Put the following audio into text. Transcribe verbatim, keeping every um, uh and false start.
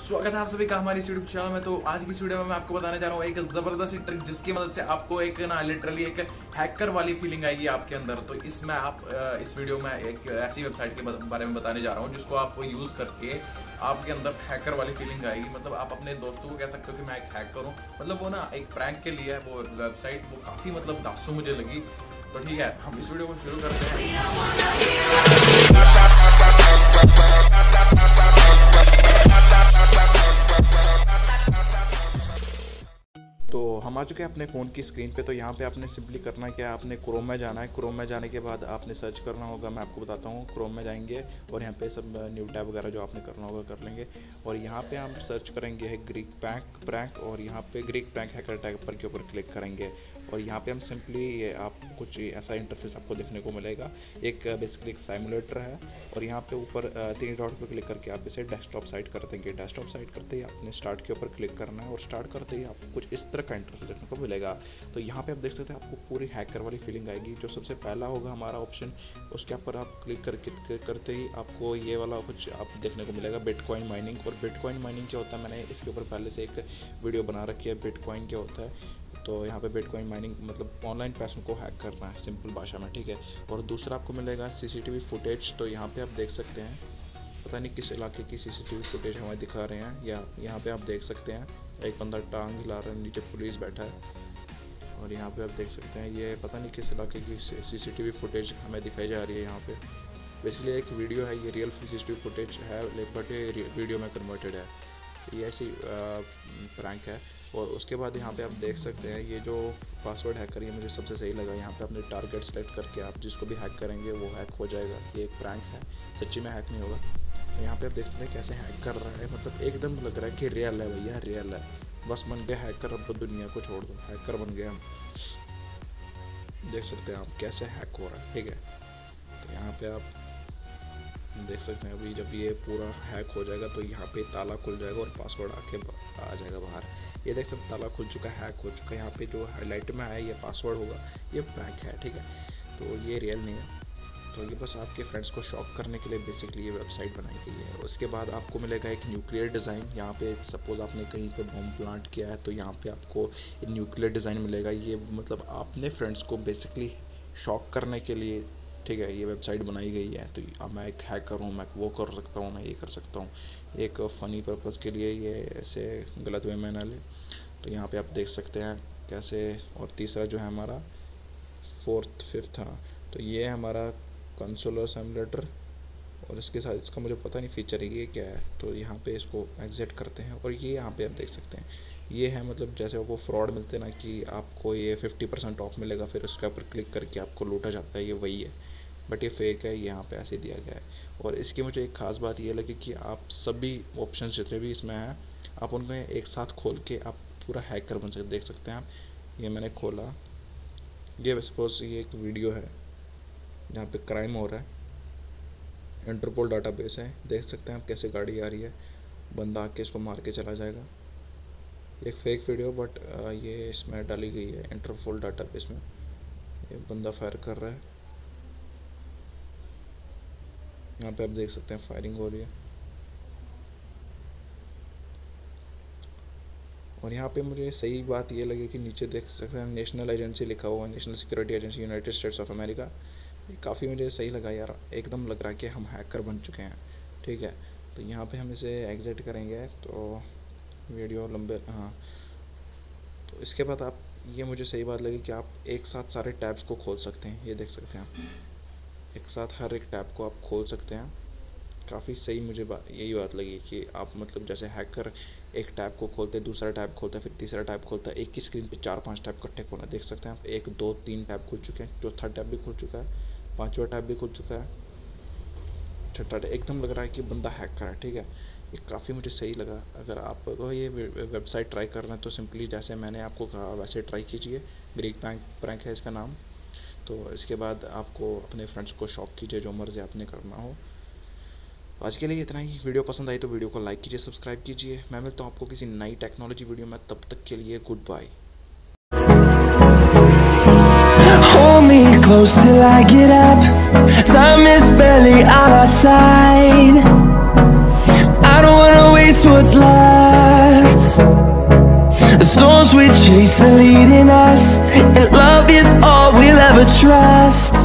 स्वागत है आप सभी का हमारी यूट्यूब चैनल में। तो आज की वीडियो में मैं आपको बताने जा रहा हूँ एक जबरदस्त ट्रिक जिसकी मदद से आपको एक ना लिटरली एक हैकर वाली फीलिंग आएगी आपके अंदर। तो इसमें आप इस वीडियो में एक ऐसी वेबसाइट के बारे में बताने जा रहा हूँ जिसको आपको यूज करके आपके अंदर हैकर वाली फीलिंग आएगी। मतलब आप अपने दोस्तों को कह सकते हो कि मैं एक हैकर हूँ। मतलब वो ना एक प्रैंक के लिए वो वेबसाइट वो काफी मतलब दासू मुझे लगी। तो ठीक है, हम इस वीडियो को शुरू करते हैं। तो हम आ चुके हैं अपने फ़ोन की स्क्रीन पे। तो यहाँ पे आपने सिंपली करना क्या है, आपने क्रोम में जाना है। क्रोम में जाने के बाद आपने सर्च करना होगा, मैं आपको बताता हूँ। क्रोम में जाएंगे और यहाँ पे सब न्यू टैब वगैरह जो आपने करना होगा कर लेंगे। और यहाँ पे हम सर्च करेंगे है ग्रीक प्रैंक प्रैंक और यहाँ पे ग्रीक प्रैंक हैकर टैग पर के ऊपर क्लिक करेंगे। और यहाँ पे हम सिंपली आप कुछ ऐसा इंटरफेस आपको देखने को मिलेगा। एक बेसिकली एक साइमुलेटर है और यहाँ पे ऊपर तीन डॉट पर क्लिक करके आप इसे डेस्कटॉप साइट कर देंगे। डेस्कटॉप साइट करते ही आपने स्टार्ट के ऊपर क्लिक करना है और स्टार्ट करते ही आपको कुछ इस तरह का इंटरफेस देखने को मिलेगा। तो यहाँ पे आप देख सकते हैं आपको पूरी हैकर वाली फीलिंग आएगी। जो सबसे पहला होगा हमारा ऑप्शन, उसके ऊपर आप क्लिक करके करते ही आपको ये वाला कुछ आप देखने को मिलेगा, बिटकॉइन माइनिंग। और बिटकॉइन माइनिंग क्या होता है, मैंने इसके ऊपर पहले से एक वीडियो बना रखी है, बिटकॉइन क्या होता है। तो यहाँ पे बिटकॉइन माइनिंग मतलब ऑनलाइन पैसों को हैक करना है सिंपल भाषा में, ठीक है। और दूसरा आपको मिलेगा सीसीटीवी फुटेज। तो यहाँ पे आप देख सकते हैं, पता नहीं किस इलाके की सीसीटीवी फुटेज हमें दिखा रहे हैं। या यहाँ पे आप देख सकते हैं एक बंदा टांग हिला रहा है, नीचे पुलिस बैठा है। और यहाँ पे आप देख सकते हैं ये पता नहीं किस इलाके की सीसीटीवी फुटेज हमें दिखाई जा रही है। यहाँ पे बेसिकली एक वीडियो है, ये रियल सीसीटीवी फुटेज है बट ये वीडियो में कन्वर्टेड है। ये ऐसी प्रैंक है। और उसके बाद यहाँ पे आप देख सकते हैं ये जो पासवर्ड हैक करिए मुझे सबसे सही लगा। यहाँ पे अपने टारगेट सेलेक्ट करके आप जिसको भी हैक करेंगे वो हैक हो जाएगा। ये एक प्रैंक है, सच्ची में हैक नहीं होगा। तो यहाँ पे आप देख सकते हैं कैसे हैक कर रहा है, मतलब एकदम लग रहा है कि रियल है भैया, रियल है। बस बन गया हैकर, अब तो दुनिया को छोड़ दो, हैकर बन गया हम। देख सकते हैं आप कैसे हैक हो रहा है, ठीक है। तो यहाँ पे आप देख सकते हैं अभी जब ये पूरा हैक हो जाएगा तो यहाँ पे ताला खुल जाएगा और पासवर्ड आके आ जाएगा बाहर। ये देख सकते ताला खुल चुका है, हैक हो चुका है। यहाँ पे जो हाईलाइट में आया ये पासवर्ड होगा, ये प्रैंक है, ठीक है। तो ये रियल नहीं है। तो ये बस आपके फ्रेंड्स को शॉक करने के लिए बेसिकली ये वेबसाइट बनाई गई है। उसके बाद आपको मिलेगा एक न्यूक्लियर डिज़ाइन। यहाँ पे सपोज़ आपने कहीं पे बम प्लांट किया है तो यहाँ पे आपको न्यूक्लियर डिज़ाइन मिलेगा। ये मतलब आपने फ्रेंड्स को बेसिकली शॉक करने के लिए, ठीक है, ये वेबसाइट बनाई गई है। तो अब मैं एक हैकर हूँ, मैं वो कर सकता हूँ, मैं ये कर सकता हूँ। एक फ़नी पर्पज़ के लिए ये ऐसे गलत वे में ना ले। तो यहाँ पे आप देख सकते हैं कैसे। और तीसरा जो है हमारा फोर्थ फिफ्थ हाँ, तो ये है हमारा कंसोलर सिमुलेटर। और इसके साथ इसका मुझे पता नहीं फीचर है ये क्या है। तो यहाँ पे इसको एग्जिट करते हैं और ये यहाँ पे आप देख सकते हैं ये है मतलब जैसे वो फ्रॉड मिलते हैं ना कि आपको ये फिफ्टी परसेंट ऑफ मिलेगा, फिर उसके ऊपर क्लिक करके आपको लूटा जाता है, ये वही है। बट ये फेक है, यहाँ पे ऐसे दिया गया है। और इसकी मुझे एक ख़ास बात ये लगी कि आप सभी ऑप्शन जितने भी इसमें हैं आप उनमें एक साथ खोल के आप पूरा हैकर बन सकते। देख सकते हैं आप, ये मैंने खोला, ये सपोज ये एक वीडियो है जहाँ पे क्राइम हो रहा है, इंटरपोल डाटाबेस है। देख सकते हैं आप कैसे गाड़ी आ रही है, बंदा आके इसको मार के चला जाएगा। एक फेक वीडियो बट ये इसमें डाली गई है इंटरपोल डाटाबेस में। ये बंदा फायर कर रहा है, यहाँ पे आप देख सकते हैं फायरिंग हो रही है। और यहाँ पे मुझे सही बात ये लगी कि नीचे देख सकते हैं नेशनल एजेंसी लिखा हुआ है, national security agency united states of America. ये काफ़ी मुझे सही लगा यार, एकदम लग रहा है कि हम हैकर बन चुके हैं, ठीक है। तो यहाँ पे हम इसे एग्जिट करेंगे तो वीडियो लंबे हाँ। तो इसके बाद आप ये मुझे सही बात लगी कि आप एक साथ सारे टैब्स को खोल सकते हैं। ये देख सकते हैं आप, एक साथ हर एक टैब को आप खोल सकते हैं। काफ़ी सही मुझे बात यही बात लगी कि आप मतलब जैसे हैकर एक टैब को खोलते हैं, दूसरा टैब खोलता है, फिर तीसरा टैब खोलता है, एक ही स्क्रीन पे चार पांच टैब इकट्ठे खोलना। देख सकते हैं आप, एक दो तीन टैब खुल चुके हैं, चौथा टैब भी खुल चुका है, पाँचवा टैब भी खुल चुका है, छठा टैब। एकदम लग रहा है कि बंदा हैकर है, ठीक है। ये काफ़ी मुझे सही लगा। अगर आप ये वेबसाइट ट्राई करना है तो सिंपली जैसे मैंने आपको कहा वैसे ट्राई कीजिए। ग्रीक प्रैंक प्रैंक है इसका नाम। तो इसके बाद आपको अपने फ्रेंड्स को शॉक कीजिए, जो मर्ज़ी आपने करना हो। आज के लिए इतना ही। वीडियो पसंद आई तो वीडियो को लाइक कीजिए, सब्सक्राइब कीजिए। मैं मिलता हूँ आपको किसी नई टेक्नोलॉजी वीडियो में, तब तक के लिए goodbye. Close till I get up, time is barely on our side. I don't wanna waste what's left. storms we chase are leading us, and love is all we'll ever trust.